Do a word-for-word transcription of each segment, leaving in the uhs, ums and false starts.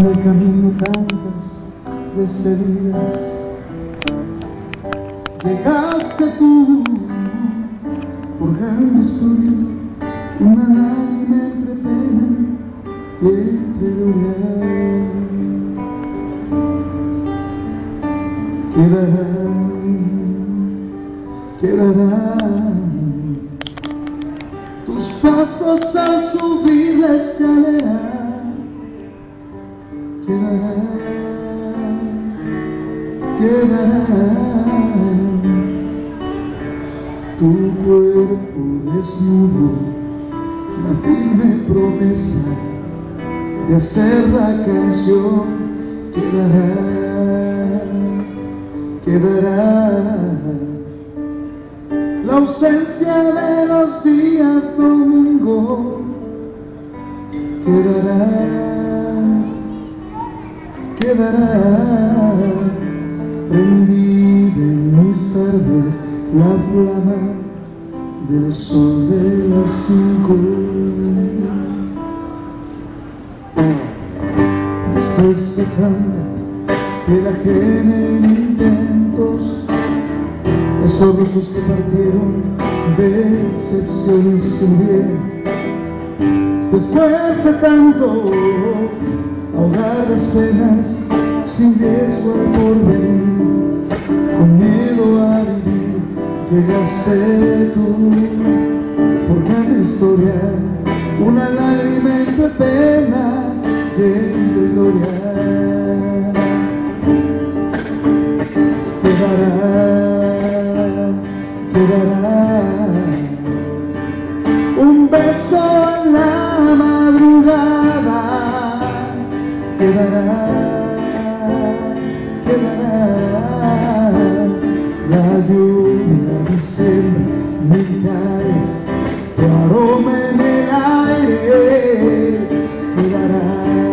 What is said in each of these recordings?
el camino tantas despedidas. Llegaste tú, forjando historia, una lágrima entre pena y entre gloria. Quedarán, quedarán tus pasos al subir la escalera. Quedarán, quedarán tu cuerpo desnudo, la firme promesa de hacer la canción. Quedará, quedará la ausencia de los días domingo. Quedará, quedará prendida en mis tardes la flama del sol de las cinco. Después de tanta pelajena en intentos, esos rostros que partieron, decepciones sin bien. Después de tanto ahogar las penas, sin riesgo al porvenir, con miedo a vivir, llegaste tú, forjando historia, una lágrima entre pena y entre gloria. Quedará, quedará un beso en la madrugada. Quedará, quedará la lluvia de cien militares, tu aroma en el aire. Quedará,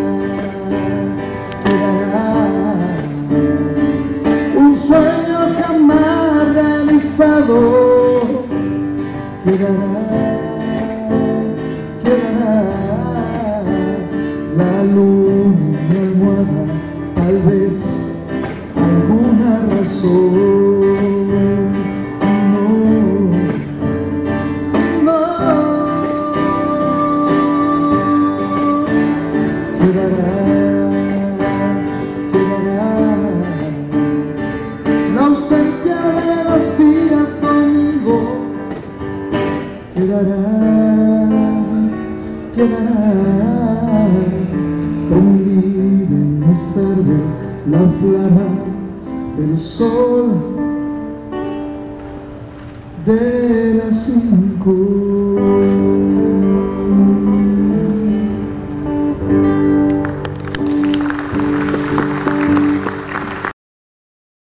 quedará un sueño jamás realizado. Quedará, quedará la luna en mi almohada, tal vez alguna razón. No, no. Quedará, quedará la ausencia de los días domingo. Quedará, quedará prendida en mis tardes la flama del sol de las cinco.